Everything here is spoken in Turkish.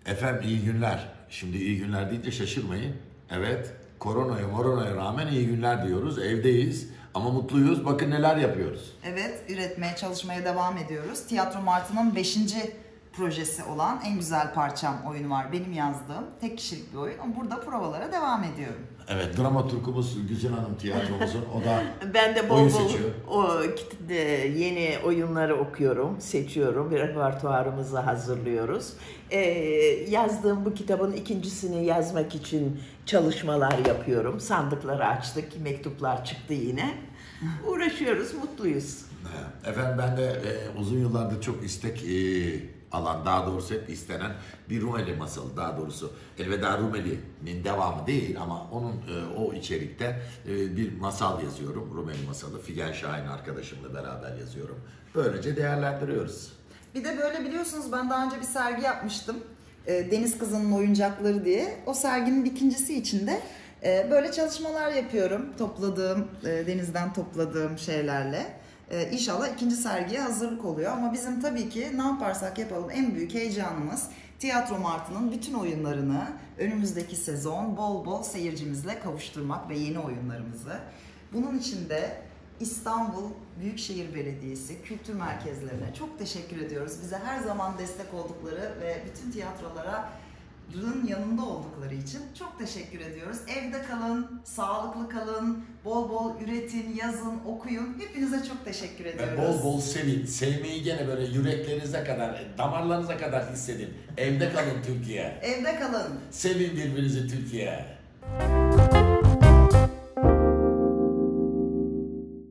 Efendim iyi günler. Şimdi iyi günler deyince şaşırmayın. Evet, koronaya rağmen iyi günler diyoruz. Evdeyiz ama mutluyuz. Bakın neler yapıyoruz. Evet, üretmeye, çalışmaya devam ediyoruz. Tiyatro Martı'nın 5. projesi olan En Güzel Parçam oyunu var. Benim yazdığım tek kişilik bir oyun. Burada provalara devam ediyorum. Evet, dramaturgumuz Güzin Hanım tiyatromuzun. O da ben de oyun bol bol seçiyor. yeni oyunları okuyorum, seçiyorum. Bir repertuarımızı hazırlıyoruz. Yazdığım bu kitabın ikincisini yazmak için çalışmalar yapıyorum. Sandıkları açtık, mektuplar çıktı yine. Uğraşıyoruz, mutluyuz. Efendim ben de uzun yıllardır çok istek alan, daha doğrusu hep istenen bir Rumeli masalı, daha doğrusu Elveda Rumeli'nin devamı değil ama onun o içerikte bir masal yazıyorum. Rumeli masalı. Figen Şahin arkadaşımla beraber yazıyorum. Böylece değerlendiriyoruz. Bir de böyle biliyorsunuz ben daha önce bir sergi yapmıştım. Deniz Kızı'nın Oyuncakları diye. O serginin ikincisi için de böyle çalışmalar yapıyorum. Denizden topladığım şeylerle. İnşallah ikinci sergiye hazırlık oluyor. Ama bizim tabii ki ne yaparsak yapalım en büyük heyecanımız Tiyatro Martı'nın bütün oyunlarını önümüzdeki sezon bol bol seyircimizle kavuşturmak ve yeni oyunlarımızı. Bunun için de İstanbul Büyükşehir Belediyesi kültür merkezlerine çok teşekkür ediyoruz. Bize her zaman destek oldukları ve bütün tiyatroların yanında oldukları için çok teşekkür ediyoruz. Evde kalın, sağlıklı kalın, bol bol üretin, yazın, okuyun. Hepinize çok teşekkür ediyoruz. Bol bol sevin. Sevmeyi gene böyle yüreklerinize kadar, damarlarınıza kadar hissedin. Evde kalın Türkiye. Evde kalın. Sevin birbirinizi Türkiye.